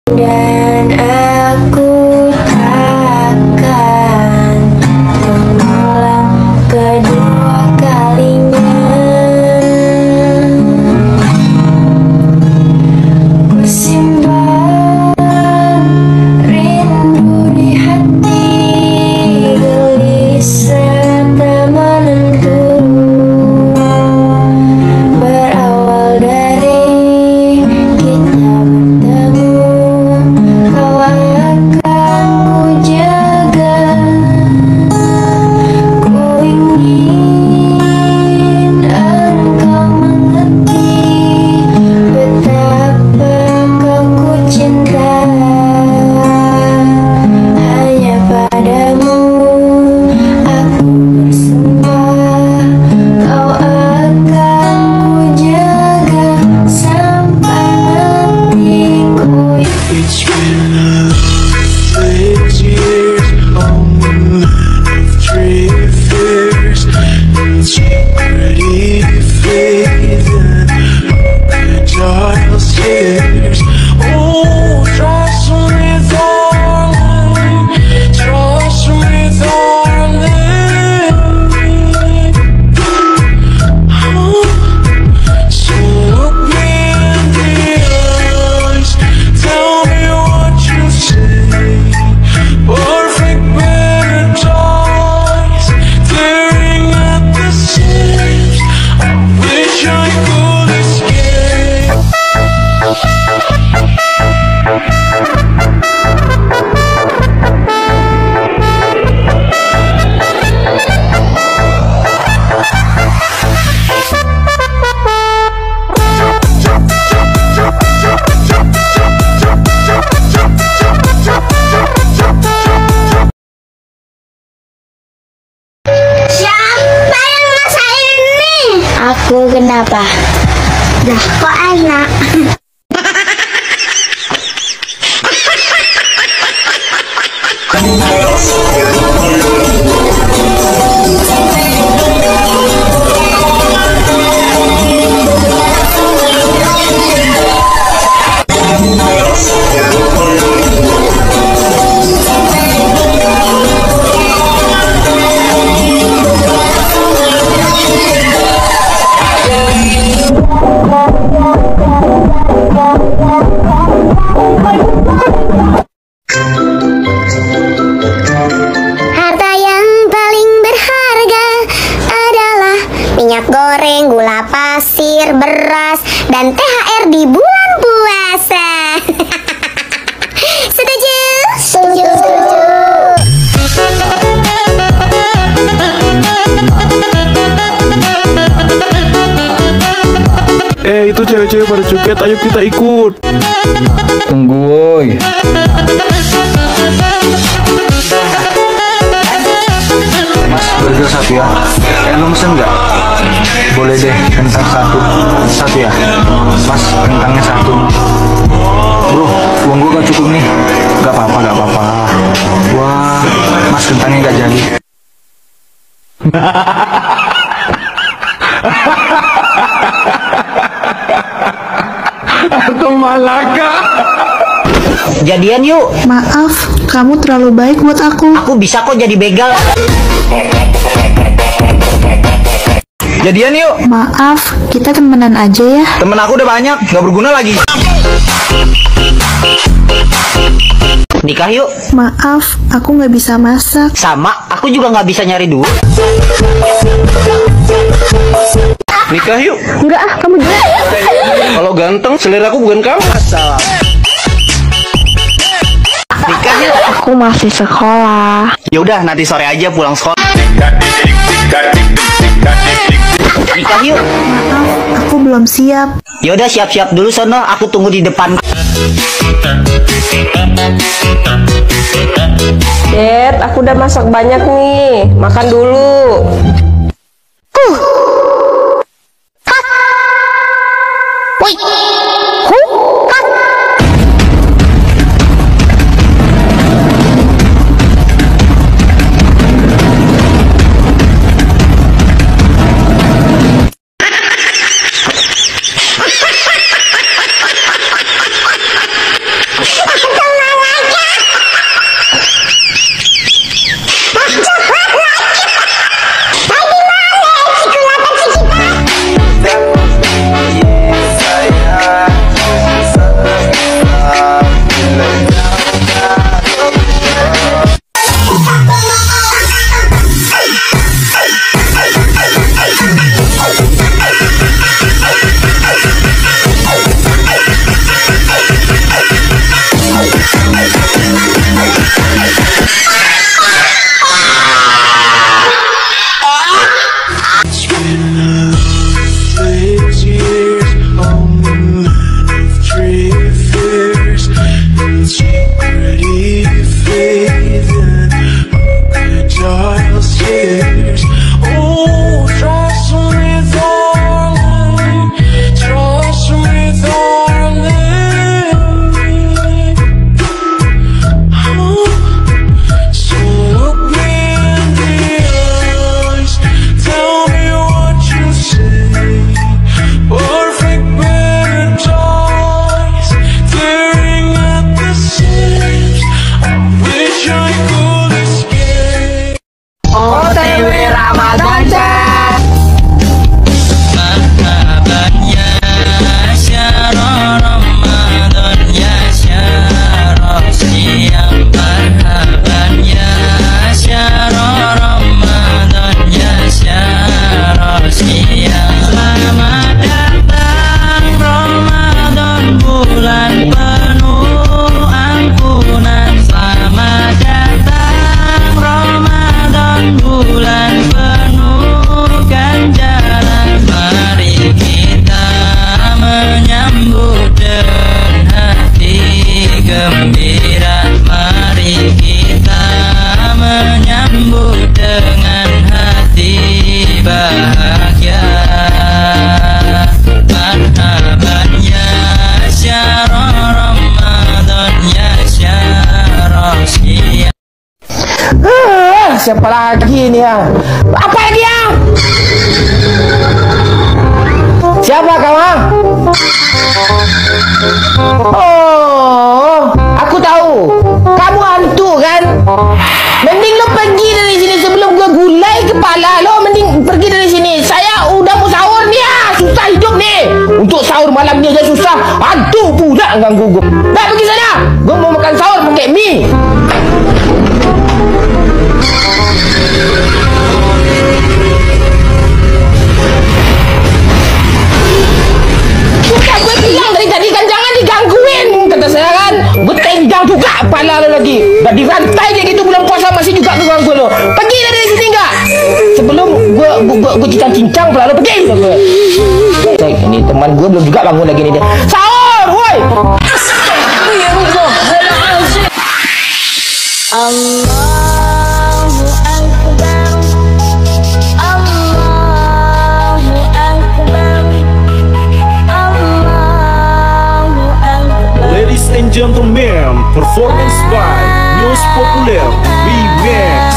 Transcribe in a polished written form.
Dan aku takkan mengulang kedua kalinya. Ku simpan rindu di hati, gelisah tak menentu. Berawal dari kita bertemu, kau akan ku jaga. Ku ingin engkau mengerti betapa kau ku cinta. Hanya padamu aku bersumpah, kau akan ku jaga sampai matiku. It's been a 6 years on the line of 3 affairs. It's already fading. The dial scares. Oh, trust me, darling. Trust me, darling. Oh. So look me in the eyes, tell me what you say. Perfect paradise, staring at the seams. I wish I could escape. Siapa yang masak ini? Aku kenapa? Dah, kok enak? Harta yang paling berharga adalah minyak goreng, gula pasir, beras, dan THR di bulan puasa. Setuju? Setuju. Itu cewek-cewek pada joget, ayo kita ikut. Tunggu woi. Mas, burger satu ya. Lu mesen nggak? Boleh deh, kentang satu ya. Mas, kentangnya satu. Bro, uang gua gak cukup nih. Gak apa-apa. Wah, mas kentangnya gak jadi. Atau Malaka. Jadian yuk. Maaf, kamu terlalu baik buat aku. Aku bisa kok jadi begal. Jadian yuk. Maaf, kita temenan aja ya. Temen aku udah banyak, gak berguna lagi. Nikah yuk. Maaf, aku nggak bisa masak. Sama, aku juga nggak bisa nyari duit. Nikah yuk. Enggak ah, kamu juga. Kalau ganteng, selera aku bukan kamu. Nikah yuk. Aku masih sekolah. Yaudah, nanti sore aja pulang sekolah. Nikah yuk. Maaf, aku belum siap. Yaudah, siap-siap dulu sono. Aku tunggu di depan. Dad, aku udah masak banyak nih. Makan dulu. gembira, mari kita menyambut dengan hati bahagia. Marhaban ya syahrul Ramadan, ya syahrul Siyam. Siapa lagi ni ya? Apa lagi ya? Siapa kau ha? Oh, aku tahu. Kamu hantu kan? Mending lo pergi dari sini sebelum gua gulai kepala lo. Mending pergi dari sini. Saya udah mau sahur nih ya. Susah hidup nih. Untuk sahur malam ni aja susah. Hantu pula ganggu gua. Dah pergi sana. Gua mau makan sahur pakai mie. Sudah gue bilang dari tadi kan jangan digangguin. Kata saya kan, gue tendang juga kepala lo lagi. Dah dirantai kayak gitu bulan puasa masih juga ngeganggu lo. Pergi dari sini enggak? Sebelum gue cincang-cincang pula lo pergi. Ini teman gue belum juga bangun lagi nih dia. Sahur, woi. Allahu Akbar, Allahu Akbar, Allahu Akbar. Ladies and gentlemen, performance by News Populer, Beware.